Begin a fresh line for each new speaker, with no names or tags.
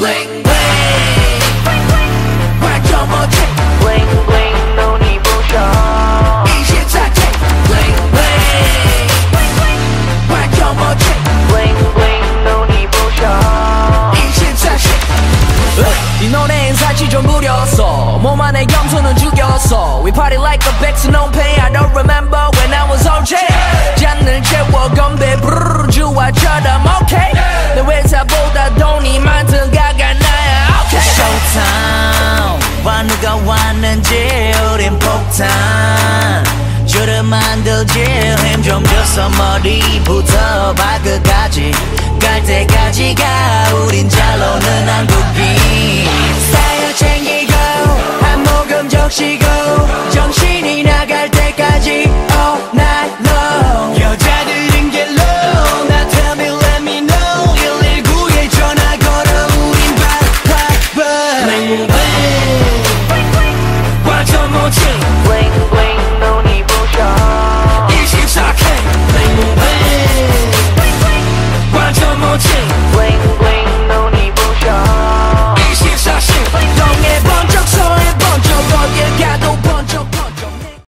bling bling 완전 멋진 bling bling 눈이 부셔 24K bling bling 완전 멋진 bling bling 눈이 부셔 24K 이 노래엔 사치 좀 부렸어 몸 안에 염소는 죽였어 We party like a 백수 no pain I don't remember when I was OJ 잔을 채워 건배 브르르 주화처럼 okay 내 회사보다 돈이 많던 가가 나야 okay
Showtime 와 누가 왔는지 우린 폭탄 줄을 만들지 힘 좀 줘서 머리부터 발끝까지 갈 때까지가 우린 잘 노는 한국인 스타일 챙기고 한 모금 적시고 정신이 나갈 때까지 all night long 여자들은 get low 나 tell me let me know 119에 전화 걸어 우린 바빠
bling bling 완전 멋진